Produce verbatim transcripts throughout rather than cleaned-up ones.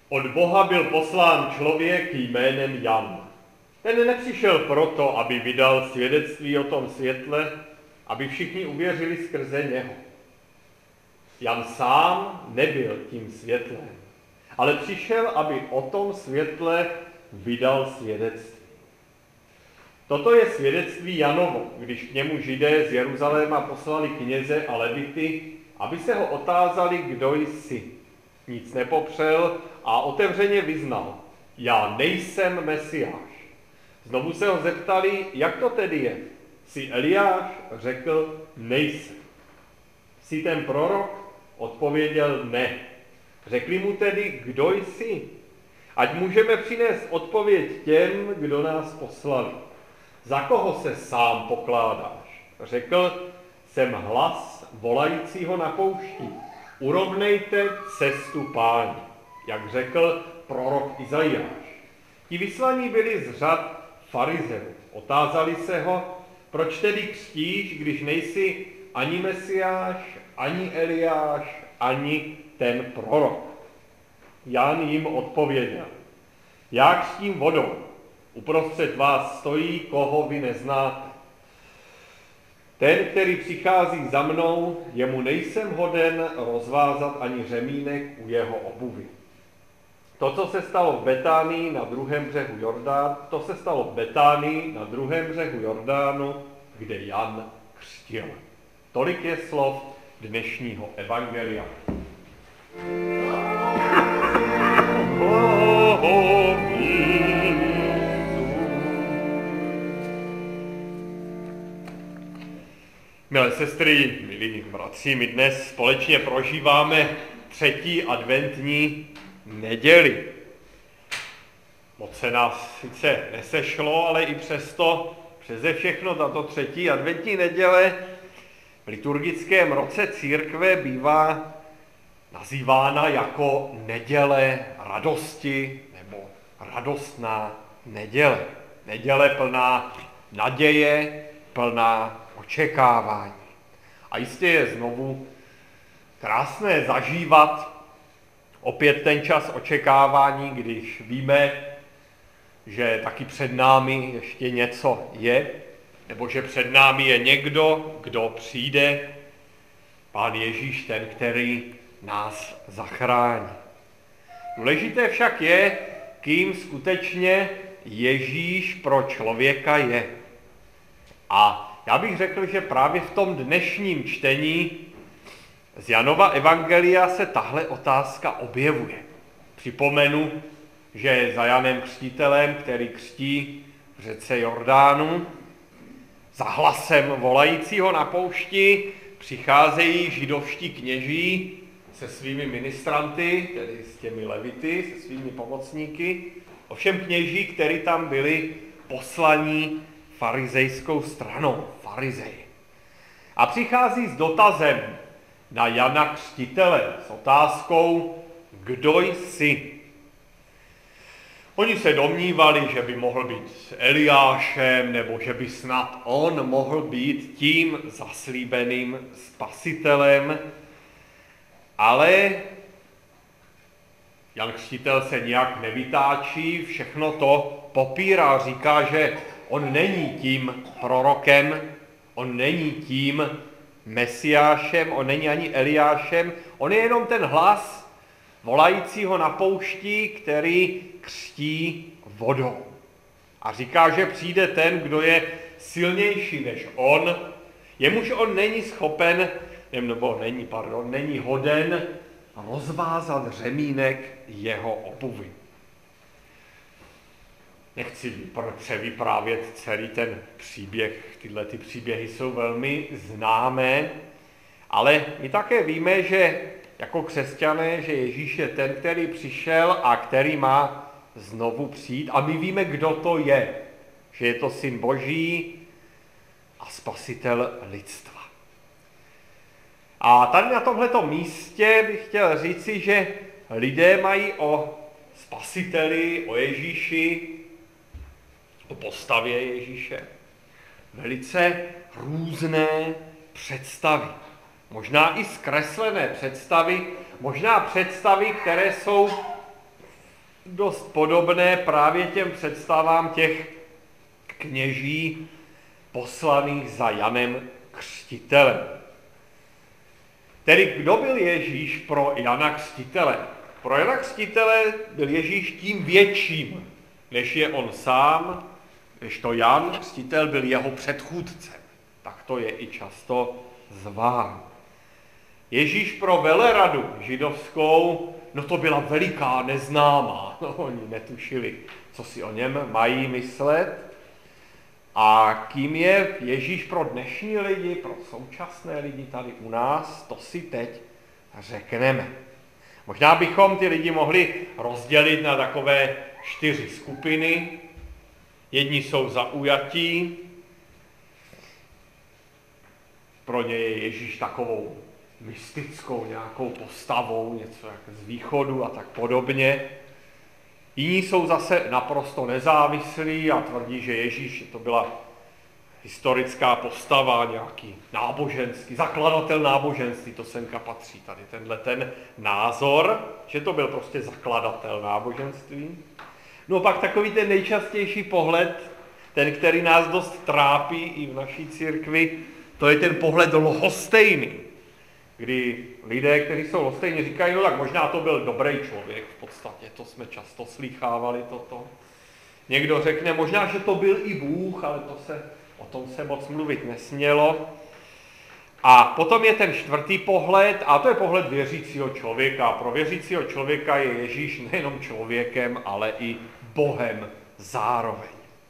Od Boha byl poslán člověk jménem Jan. Ten nepřišel proto, aby vydal svědectví o tom světle, aby všichni uvěřili skrze něho. Jan sám nebyl tím světlem, ale přišel, aby o tom světle vydal svědectví. Toto je svědectví Janovo, když k němu Židé z Jeruzaléma poslali kněze a levity, aby se ho otázali, kdo jsi. Nic nepopřel a otevřeně vyznal: já nejsem Mesiáš. Znovu se ho zeptali, jak to tedy je. Jsi Eliáš? Řekl: nejsem. Jsi ten prorok? Odpověděl: ne. Řekli mu tedy, kdo jsi? Ať můžeme přinést odpověď těm, kdo nás poslali. Za koho se sám pokládáš? Řekl: jsem hlas volajícího na poušti. Urovnejte cestu Páni, jak řekl prorok Izajáš. Ti vyslaní byli z řad farizeů. Otázali se ho: proč tedy křtíš, když nejsi ani Mesiáš, ani Eliáš, ani ten prorok? Jan jim odpověděl: já křtím vodou. Uprostřed vás stojí, koho vy neznáte. Ten, který přichází za mnou, jemu nejsem hoden rozvázat ani řemínek u jeho obuvi. To, co se stalo v Betánii na druhém břehu Jordánu, to se stalo v Betánii na druhém břehu Jordánu, kde Jan křtil. Tolik je slov dnešního evangelia. Milé sestry, milí bratři, my dnes společně prožíváme třetí adventní neděli. Moc se nás sice nesešlo, ale i přesto, přeze všechno, tato třetí adventní neděle v liturgickém roce církve bývá nazývána jako neděle radosti nebo radostná neděle. Neděle plná naděje, plná očekávání. A jistě je znovu krásné zažívat opět ten čas očekávání, když víme, že taky před námi ještě něco je, nebo že před námi je někdo, kdo přijde, Pán Ježíš, ten, který nás zachrání. Důležité však je, kým skutečně Ježíš pro člověka je. A já bych řekl, že právě v tom dnešním čtení z Janova evangelia se tahle otázka objevuje. Připomenu, že za Janem Křtitelem, který křtí v řece Jordánu, za hlasem volajícího na poušti přicházejí židovští kněží se svými ministranty, tedy s těmi levity, se svými pomocníky, ovšem kněží, kteří tam byli poslaní farizejskou stranou, farizeji. A přichází s dotazem na Jana Křtitele, s otázkou, kdo jsi? Oni se domnívali, že by mohl být Eliášem, nebo že by snad on mohl být tím zaslíbeným spasitelem, ale Jan Křtitel se nijak nevytáčí, všechno to popírá, říká, že on není tím prorokem, on není tím Mesiášem, on není ani Eliášem, on je jenom ten hlas volajícího na poušti, který křtí vodou. A říká, že přijde ten, kdo je silnější než on, jemuž on není schopen, nebo není, pardon, není hoden rozvázat řemínek jeho obuvy. Nechci převyprávět celý ten příběh, tyhle ty příběhy jsou velmi známé, ale my také víme, že jako křesťané, že Ježíš je ten, který přišel a který má znovu přijít. A my víme, kdo to je, že je to Syn Boží a spasitel lidstva. A tady na tomhleto místě bych chtěl říci, že lidé mají o spasiteli, o Ježíši, o postavě Ježíše velice různé představy. Možná i zkreslené představy, možná představy, které jsou dost podobné právě těm představám těch kněží poslaných za Janem Křtitelem. Tedy kdo byl Ježíš pro Jana Křtitele? Pro Jana Křtitele byl Ježíš tím větším, než je on sám, než to Jan Křtitel byl jeho předchůdcem. Tak to je i často zván. Ježíš pro veleradu židovskou, no to byla veliká neznámá. No, oni netušili, co si o něm mají myslet. A kým je Ježíš pro dnešní lidi, pro současné lidi tady u nás, to si teď řekneme. Možná bychom ty lidi mohli rozdělit na takové čtyři skupiny. Jedni jsou zaujatí, pro ně je Ježíš takovou mystickou nějakou postavou, něco jak z východu a tak podobně. Jiní jsou zase naprosto nezávislí a tvrdí, že Ježíš to byla historická postava, nějaký náboženský, zakladatel náboženství, to semka patří tady, tenhle ten názor, že to byl prostě zakladatel náboženství. No pak takový ten nejčastější pohled, ten, který nás dost trápí i v naší církvi, to je ten pohled lhostejný, kdy lidé, kteří jsou lhostejní, říkají, no tak možná to byl dobrý člověk v podstatě, to jsme často slýchávali toto. Někdo řekne, možná, že to byl i Bůh, ale to se, o tom se moc mluvit nesmělo. A potom je ten čtvrtý pohled, a to je pohled věřícího člověka. Pro věřícího člověka je Ježíš nejenom člověkem, ale i Bohem zároveň.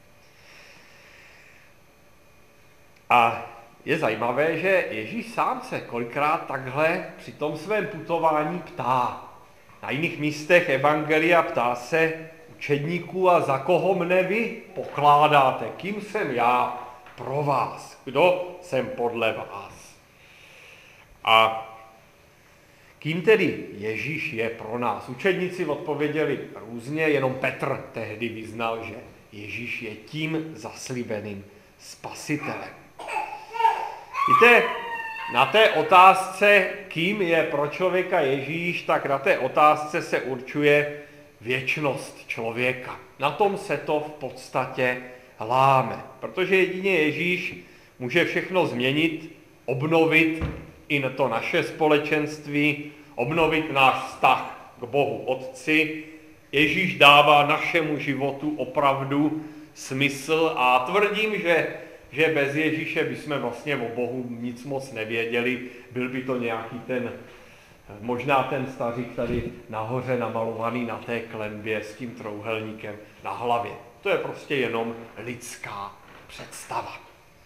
A je zajímavé, že Ježíš sám se kolikrát takhle při tom svém putování ptá. Na jiných místech evangelia ptá se učedníků, a za koho mne vy pokládáte? Kým jsem já pro vás? Kdo jsem podle vás? A kým tedy Ježíš je pro nás? Učedníci odpověděli různě, jenom Petr tehdy vyznal, že Ježíš je tím zaslíbeným spasitelem. Víte, na té otázce, kým je pro člověka Ježíš, tak na té otázce se určuje věčnost člověka. Na tom se to v podstatě láme, protože jedině Ježíš může všechno změnit, obnovit i na to naše společenství, obnovit náš vztah k Bohu Otci. Ježíš dává našemu životu opravdu smysl a tvrdím, že že bez Ježíše bychom vlastně o Bohu nic moc nevěděli, byl by to nějaký ten, možná ten stařík tady nahoře namalovaný na té klenbě s tím trouhelníkem na hlavě. To je prostě jenom lidská představa.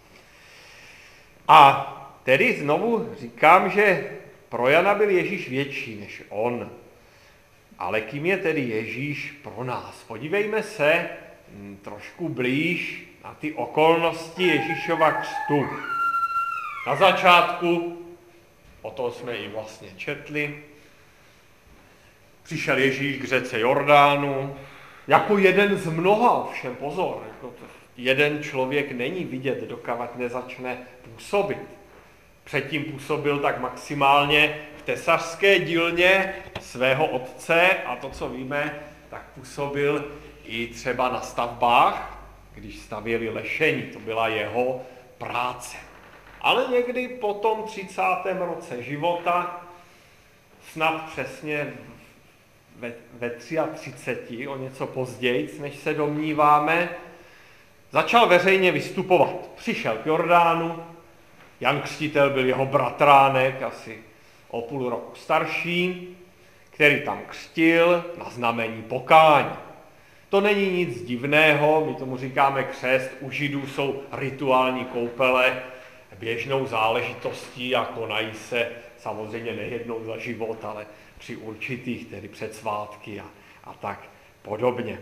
A tedy znovu říkám, že pro Jana byl Ježíš větší než on. Ale kým je tedy Ježíš pro nás? Podívejme se trošku blíž na ty okolnosti Ježíšova křtu. Na začátku, o tom jsme i vlastně četli, přišel Ježíš k řece Jordánu, jako jeden z mnoha, ovšem pozor, jako to, jeden člověk není vidět, dokud nezačne působit. Předtím působil tak maximálně v tesařské dílně svého otce a to, co víme, tak působil i třeba na stavbách, když stavěli lešení, to byla jeho práce. Ale někdy po tom třicátém roce života, snad přesně ve, ve třiatřiceti, o něco později, než se domníváme, začal veřejně vystupovat. Přišel k Jordánu, Jan Křtitel byl jeho bratránek, asi o půl roku starší, který tam křtil na znamení pokání. To není nic divného, my tomu říkáme křest, u Židů jsou rituální koupele běžnou záležitostí a konají se samozřejmě nejednou za život, ale při určitých, tedy před svátky a, a tak podobně.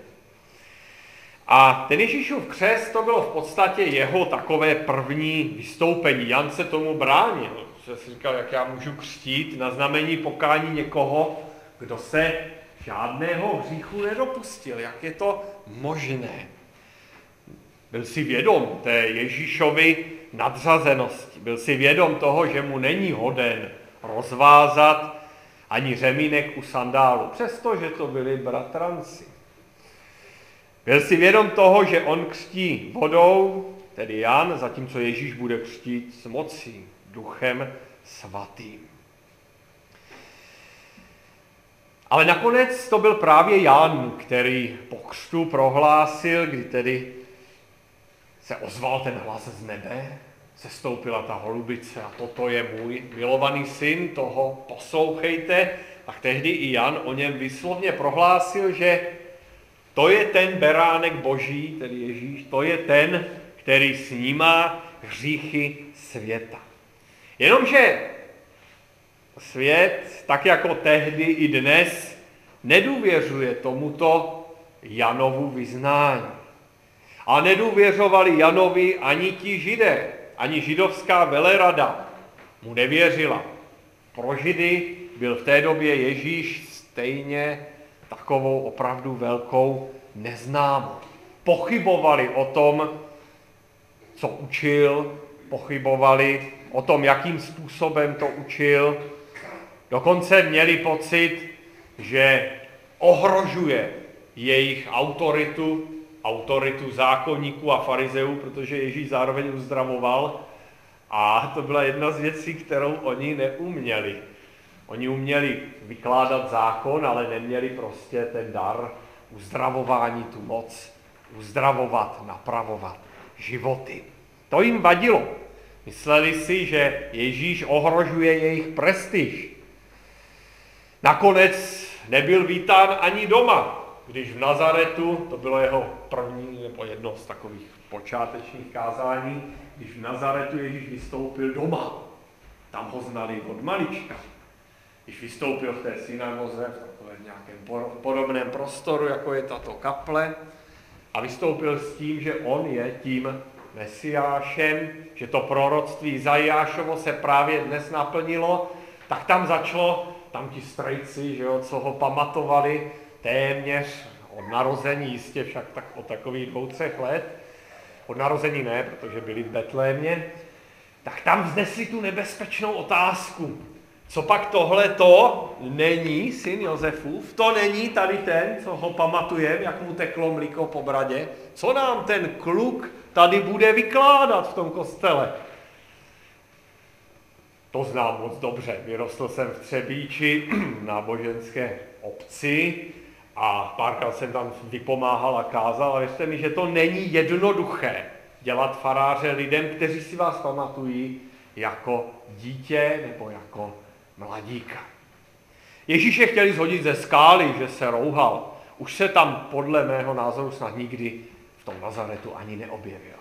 A ten Ježíšův křest, to bylo v podstatě jeho takové první vystoupení. Jan se tomu bránil, že si říkal, jak já můžu křtít na znamení pokání někoho, kdo se žádného hříchu nedopustil. Jak je to možné? Byl si vědom té Ježíšovy nadřazenosti. Byl si vědom toho, že mu není hoden rozvázat ani řemínek u sandálu. Přestože to byli bratranci. Byl si vědom toho, že on křtí vodou, tedy Jan, zatímco Ježíš bude křtít s mocí, duchem svatým. Ale nakonec to byl právě Jan, který po křtu prohlásil, kdy tedy se ozval ten hlas z nebe, sestoupila ta holubice a toto je můj milovaný syn, toho poslouchejte. Tak tehdy i Jan o něm výslovně prohlásil, že to je ten beránek boží, tedy Ježíš, to je ten, který snímá hříchy světa. Jenomže svět, tak jako tehdy i dnes, nedůvěřuje tomuto Janovu vyznání. A nedůvěřovali Janovi ani ti Židé, ani židovská velerada mu nevěřila. Pro Židy byl v té době Ježíš stejně takovou opravdu velkou neznámou. Pochybovali o tom, co učil, pochybovali o tom, jakým způsobem to učil. Dokonce měli pocit, že ohrožuje jejich autoritu, autoritu zákonníků a farizeů, protože Ježíš zároveň uzdravoval. A to byla jedna z věcí, kterou oni neuměli. Oni uměli vykládat zákon, ale neměli prostě ten dar uzdravování, tu moc uzdravovat, napravovat životy. To jim vadilo. Mysleli si, že Ježíš ohrožuje jejich prestiž. Nakonec nebyl vítán ani doma, když v Nazaretu, to bylo jeho první nebo jedno z takových počátečních kázání, když v Nazaretu Ježíš vystoupil doma. Tam ho znali od malička. Když vystoupil v té synagoze, v takovém nějakém podobném prostoru, jako je tato kaple, a vystoupil s tím, že on je tím Mesiášem, že to proroctví Izajášovo se právě dnes naplnilo, tak tam začalo, tam ti strejci, že jo, co ho pamatovali téměř od narození, jistě však tak od takových dvou, třech let, od narození ne, protože byli v Betlémě, tak tam vznesli tu nebezpečnou otázku. Co pak tohle to není syn Josefův? To není tady ten, co ho pamatujeme, jak mu teklo mlíko po bradě? Co nám ten kluk tady bude vykládat v tom kostele? To znám moc dobře. Vyrostl jsem v Třebíči, náboženské obci, a párkrát jsem tam vypomáhal a kázal, a věřte mi, že to není jednoduché dělat faráře lidem, kteří si vás pamatují jako dítě nebo jako mladíka. Ježíše chtěli zhodit ze skály, že se rouhal. Už se tam podle mého názoru snad nikdy v tom Nazaretu ani neobjevila.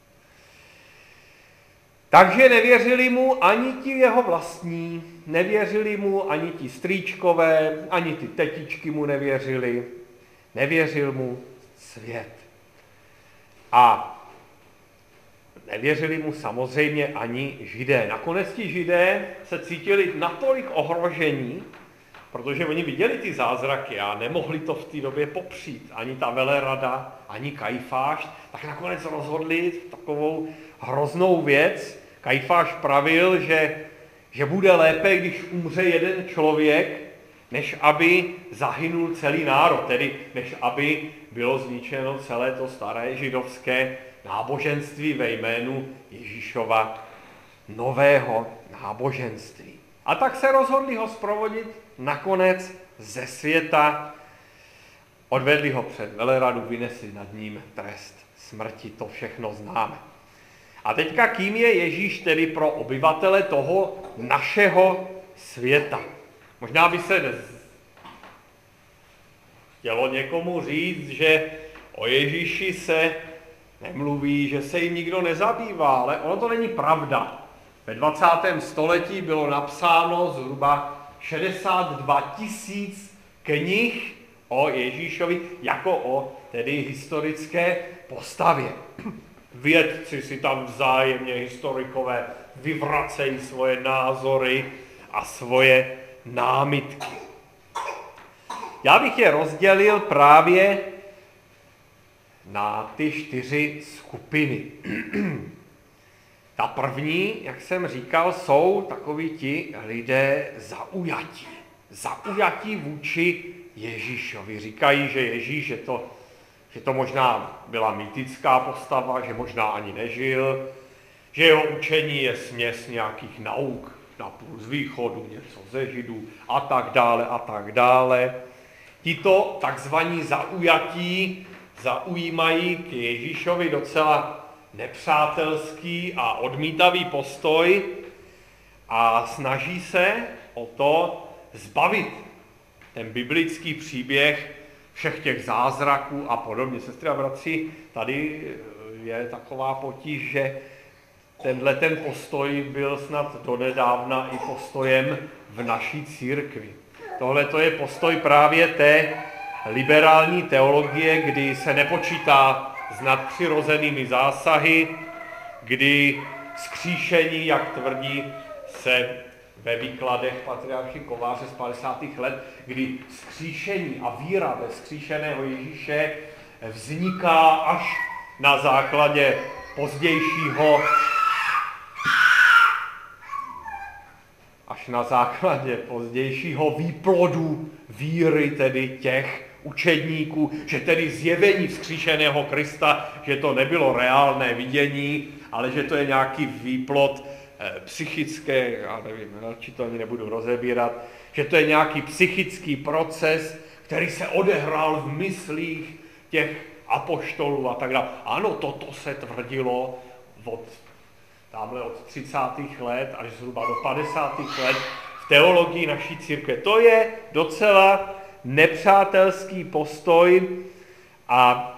Takže nevěřili mu ani ti jeho vlastní, nevěřili mu ani ti strýčkové, ani ty tetičky mu nevěřili, nevěřil mu svět. A nevěřili mu samozřejmě ani Židé. Nakonec ti Židé se cítili natolik ohrožení, protože oni viděli ty zázraky a nemohli to v té době popřít. Ani ta velerada, ani Kajfáš, tak nakonec rozhodli takovou hroznou věc. Kajfáš pravil, že, že bude lépe, když umře jeden člověk, než aby zahynul celý národ, tedy než aby bylo zničeno celé to staré židovské náboženství ve jménu Ježíšova nového náboženství. A tak se rozhodli ho zprovodit nakonec ze světa, odvedli ho před veleradu, vynesli nad ním trest smrti, to všechno známe. A teďka kým je Ježíš tedy pro obyvatele toho našeho světa? Možná by se chtělo někomu říct, že o Ježíši se nemluví, že se jim nikdo nezabývá, ale ono to není pravda. Ve dvacátém století bylo napsáno zhruba šedesát dva tisíc knih o Ježíšovi jako o tedy historické postavě. Vědci si tam vzájemně, historikové, vyvracejí svoje názory a svoje námitky. Já bych je rozdělil právě na ty čtyři skupiny. Ta první, jak jsem říkal, jsou takoví ti lidé zaujatí. Zaujatí vůči Ježíšovi. Říkají, že Ježíš je to že to možná byla mýtická postava, že možná ani nežil, že jeho učení je směs nějakých nauk, napůl z východu, něco ze židů a tak dále a tak dále. Tito takzvaní zaujatí zaujímají k Ježíšovi docela nepřátelský a odmítavý postoj a snaží se o to zbavit ten biblický příběh všech těch zázraků a podobně. Sestry a bratři, tady je taková potíž, že tenhle ten postoj byl snad donedávna i postojem v naší církvi. Tohle to je postoj právě té liberální teologie, kdy se nepočítá s nadpřirozenými zásahy, kdy vzkříšení, jak tvrdí se ve výkladech patriarchy Kováře z padesátých let, kdy vzkříšení a víra ve vzkříšeného Ježíše vzniká až na základě pozdějšího až na základě pozdějšího výplodu víry, tedy těch učedníků, že tedy zjevení vzkříšeného Krista, že to nebylo reálné vidění, ale že to je nějaký výplod eh, psychické, já nevím, či to ani nebudu rozebírat, že to je nějaký psychický proces, který se odehrál v myslích těch apoštolů a tak dále. Ano, toto se tvrdilo od tamhle od třicátých let až zhruba do padesátých let v teologii naší církve. To je docela nepřátelský postoj a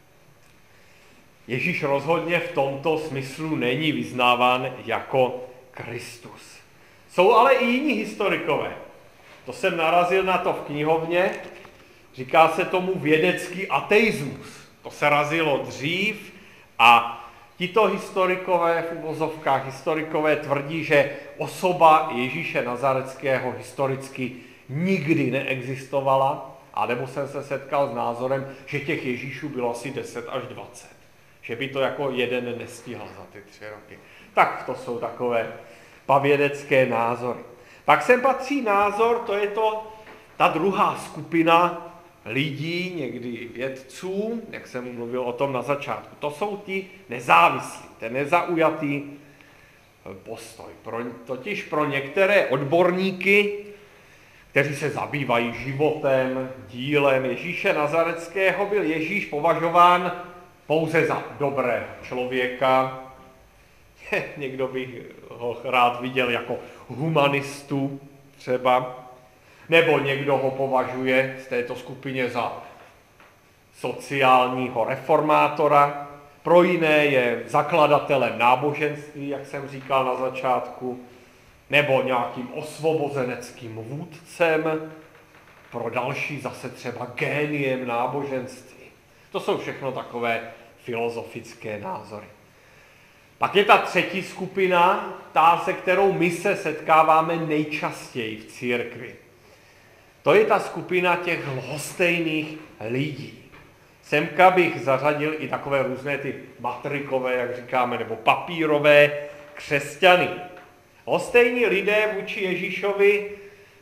Ježíš rozhodně v tomto smyslu není vyznáván jako Kristus. Jsou ale i jiní historikové. To jsem narazil na to v knihovně, říká se tomu vědecký ateismus. To se razilo dřív a tito historikové, v uvozovkách historikové, tvrdí, že osoba Ježíše Nazareckého historicky nikdy neexistovala, anebo jsem se setkal s názorem, že těch Ježíšů bylo asi deset až dvacet. Že by to jako jeden nestihl za ty tři roky. Tak to jsou takové pavědecké názory. Pak sem patří názor, to je to, ta druhá skupina lidí, někdy vědců, jak jsem mluvil o tom na začátku. To jsou ti nezávislí, ten nezaujatý postoj. Pro, totiž pro některé odborníky, kteří se zabývají životem, dílem Ježíše Nazareckého, byl Ježíš považován pouze za dobrého člověka. Někdo by ho rád viděl jako humanistu třeba, nebo někdo ho považuje z této skupině za sociálního reformátora, pro jiné je zakladatelem náboženství, jak jsem říkal na začátku, nebo nějakým osvobozeneckým vůdcem, pro další zase třeba géniem náboženství. To jsou všechno takové filozofické názory. Pak je ta třetí skupina, ta, se kterou my se setkáváme nejčastěji v církvi. To je ta skupina těch lhostejných lidí. Semka bych zařadil i takové různé ty matrikové, jak říkáme, nebo papírové křesťany. Lhostejní lidé vůči Ježíšovi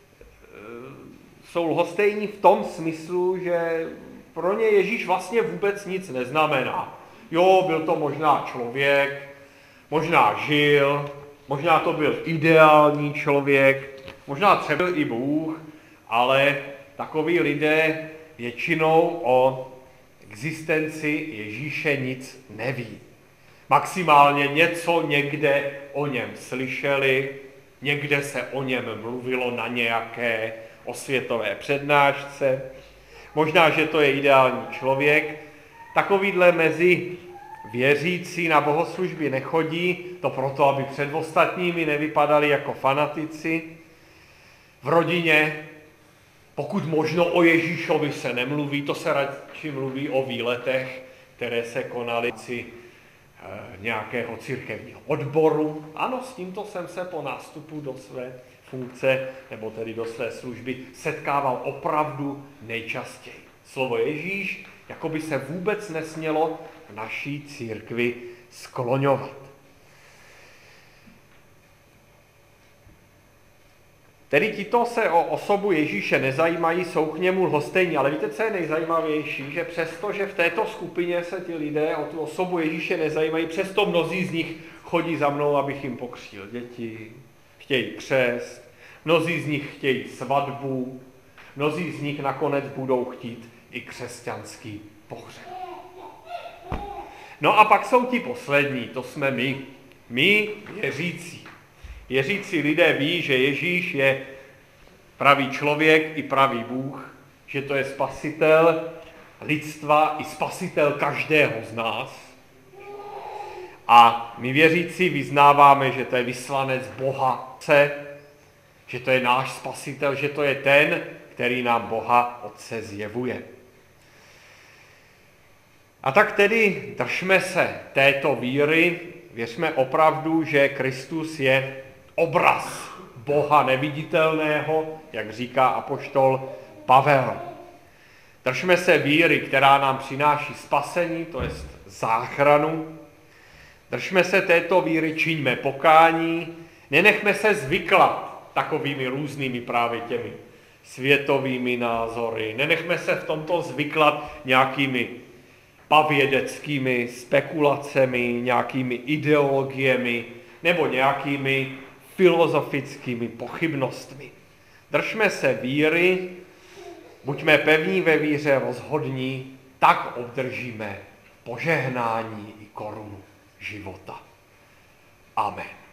jsou lhostejní v tom smyslu, že pro ně Ježíš vlastně vůbec nic neznamená. Jo, byl to možná člověk, možná žil, možná to byl ideální člověk, možná třeba byl i Bůh, ale takoví lidé většinou o existenci Ježíše nic neví. Maximálně něco někde o něm slyšeli, někde se o něm mluvilo na nějaké osvětové přednášce. Možná, že to je ideální člověk. Takovýhle mezi věřící na bohoslužby nechodí, to proto, aby před ostatními nevypadali jako fanatici. V rodině, pokud možno o Ježíšovi se nemluví, to se radši mluví o výletech, které se konaly při nějakého církevního odboru. Ano, s tímto jsem se po nástupu do své funkce, nebo tedy do své služby, setkával opravdu nejčastěji. Slovo Ježíš jako by se vůbec nesmělo v naší církvi skloňovat. Tedy tito se o osobu Ježíše nezajímají, jsou k němu lhostejní, ale víte, co je nejzajímavější, že přesto, že v této skupině se ti lidé o tu osobu Ježíše nezajímají, přesto mnozí z nich chodí za mnou, abych jim pokřtil děti, chtějí křest, mnozí z nich chtějí svatbu, mnozí z nich nakonec budou chtít i křesťanský pohřeb. No a pak jsou ti poslední, to jsme my, my věřící. Věřící lidé ví, že Ježíš je pravý člověk i pravý Bůh, že to je spasitel lidstva i spasitel každého z nás. A my věřící vyznáváme, že to je vyslanec Boha Otce, že to je náš spasitel, že to je ten, který nám Boha Otce zjevuje. A tak tedy držme se této víry, věřme opravdu, že Kristus je obraz Boha neviditelného, jak říká apoštol Pavel. Držme se víry, která nám přináší spasení, to je záchranu. Držme se této víry, čiňme pokání, nenechme se zvyklat takovými různými právě těmi světovými názory, nenechme se v tomto zvyklat nějakými pavědeckými spekulacemi, nějakými ideologiemi nebo nějakými filozofickými pochybnostmi. Držme se víry, buďme pevní ve víře, rozhodní, tak obdržíme požehnání i korunu života. Amen.